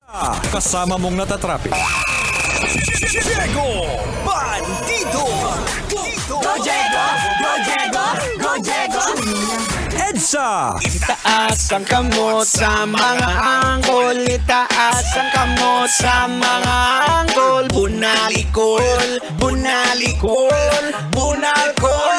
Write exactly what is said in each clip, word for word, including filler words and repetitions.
Kasama mong natatrapik. Diego Bandido! Go Diego! Go Diego! Go Diego! EDSA! Itaas ang kamot sa mga anggol. Itaas ang kamot sa mga anggol. Bunalikol, bunalikol, bunalkol.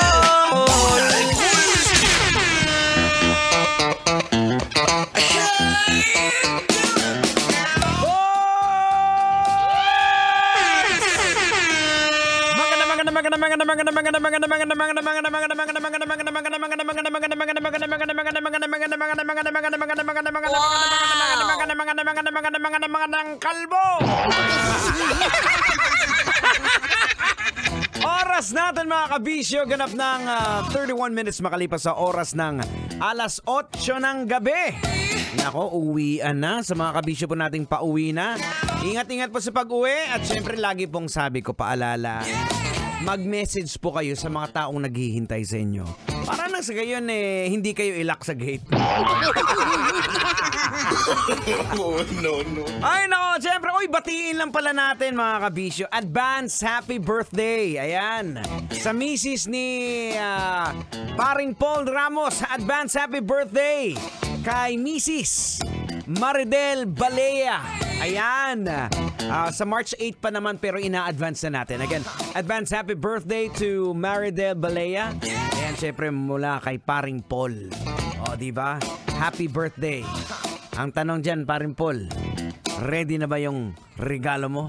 Kalbo! Oras natin mga kabisyo, ganap ng uh, thirty-one minutes makalipas sa oras ng alas otso ng gabi. Nako, uwian na sa mga kabisyo po nating pauwi na. Ingat-ingat po sa pag-uwi at syempre lagi pong sabi ko paalala, mag-message po kayo sa mga taong naghihintay sa inyo. Para nang sa gayon eh, hindi kayo ilak sa gate. Oh, no, no. Ay nako, siyempre, uy, batiin lang pala natin mga kabisyo. Advance happy birthday. Ayan. Sa misis ni uh, paring Paul Ramos, advance happy birthday. Kay misis Maridel Balea. Ayan. Uh, sa March eighth pa naman pero ina-advance na natin. Again, advance happy birthday to Maridel Balea. Ayan, syempre mula kay paring Paul. O, diba? Happy birthday. Ang tanong dyan, paring Paul, ready na ba yung regalo mo?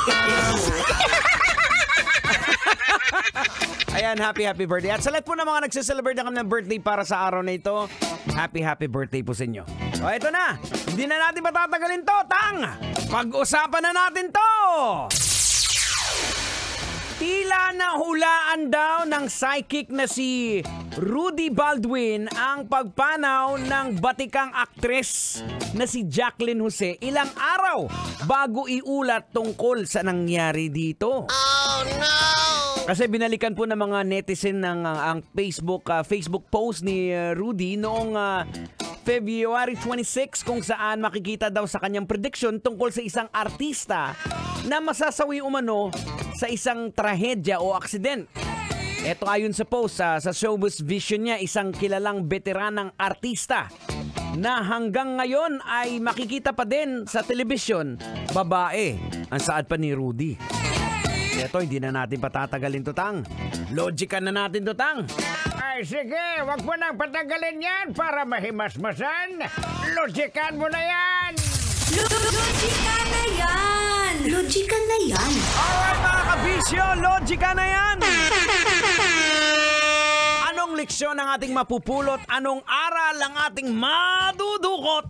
Ayan, happy, happy birthday. At sa lahat po ng mga nagsiselebrate na kami ng birthday para sa araw na ito, happy, happy birthday po sa inyo. O, ito na. Hindi na natin patatagalin to. Tang! Pag-usapan na natin to! Tila nahulaan daw ng psychic na si Rudy Baldwin ang pagpanaw ng batikang aktres na si Jacqueline Jose ilang araw bago iulat tungkol sa nangyari dito. Oh no! Kasi binalikan po ng mga netizen ng uh, ang Facebook uh, Facebook post ni uh, Rudy noong uh, February twenty-sixth kung saan makikita daw sa kanyang prediction tungkol sa isang artista na masasawi umano sa isang trahedya o aksident. Ito ayon sa post uh, sa showbiz vision niya, isang kilalang veteranang artista na hanggang ngayon ay makikita pa din sa telebisyon, babae ang saad pa ni Rudy. Ito, hindi na natin patatagalin to, Tang. Logican na natin to, Tang. Ay, sige, wag mo nang patagalin yan para mahimasmasan. Logican mo na yan! Logika na yan! Logika na yan! Alright, mga kabisyo, logica na yan! Anong leksyon ang ating mapupulot? Anong aral ang ating madudukot?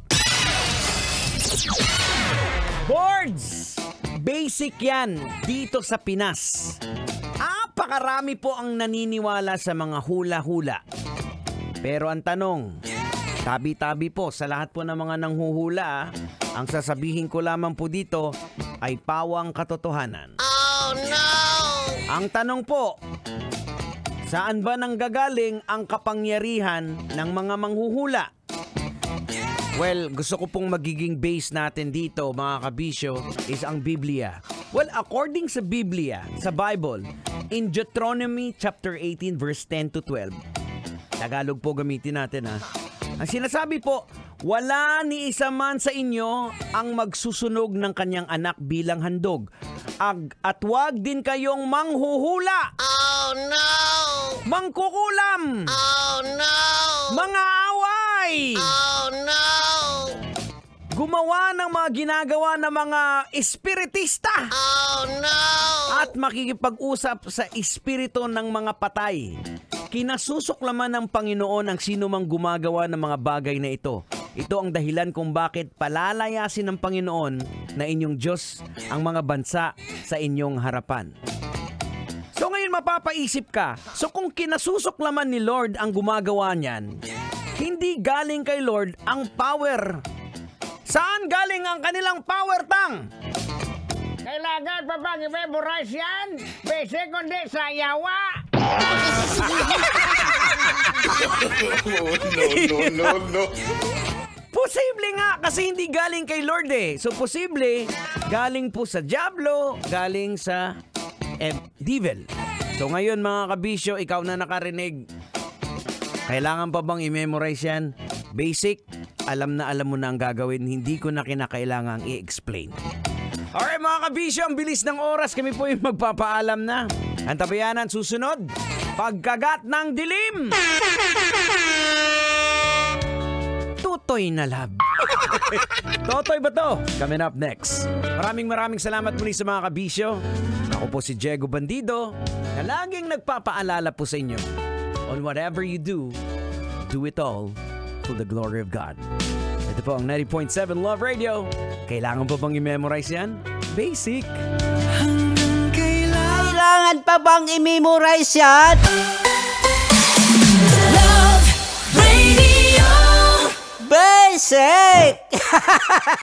Boards! Basic yan dito sa Pinas. Napakarami po ang naniniwala sa mga hula-hula. Pero ang tanong, tabi-tabi po sa lahat po ng mga nanghuhula, ang sasabihin ko lamang po dito ay pawang katotohanan. Oh no! Ang tanong po, saan ba nanggagaling ang kapangyarihan ng mga manghuhula? Well, gusto ko pong magiging base natin dito, mga kabisyo, is ang Biblia. Well, according sa Biblia, sa Bible, in Deuteronomy chapter eighteen verse ten to twelve, Tagalog po gamitin natin ha. Ang sinasabi po, wala ni isa man sa inyo ang magsusunog ng kanyang anak bilang handog. Ag at wag din kayong manghuhula. Oh no! Mangkukulam. Oh no! Mga away. Oh no! Gumawa ng mga ginagawa ng mga espiritista. Oh no! At makikipag-usap sa espiritu ng mga patay. Kinasusuklaman ng Panginoon ang sino mang gumagawa ng mga bagay na ito. Ito ang dahilan kung bakit palalayasin ng Panginoon na inyong Diyos ang mga bansa sa inyong harapan. So ngayon mapapaisip ka, so kung kinasusuklaman ni Lord ang gumagawa niyan, hindi galing kay Lord ang power. Saan galing ang kanilang power, Tang? Kailangan pa bang i-memorize yan? Basic kundi sa yawa. Oh, no, no, no, no. Posible nga kasi hindi galing kay Lord eh. So posible, galing po sa Diablo, galing sa eh, Devil. So ngayon mga kabisyo, ikaw na nakarinig. Kailangan pa bang i-memorize yan? Basic, alam na alam mo na ang gagawin. Hindi ko na kinakailangang i-explain. Alright mga kabisyo, ang bilis ng oras. Kami po yung magpapaalam na. Ang tabayanan susunod, pagkagat ng dilim. Tutoy na lab. Totoy ba to? Coming up next. Maraming maraming salamat muli sa mga kabisyo. Ako po si Diego Bandido na laging nagpapaalala po sa inyo. On whatever you do, do it all to the glory of God. Ito po ang ninety point seven Love Radio. Kailangan pa bang i-memorize yan? Basic. Kailangan pa bang i-memorize yan? Love Radio. Basic!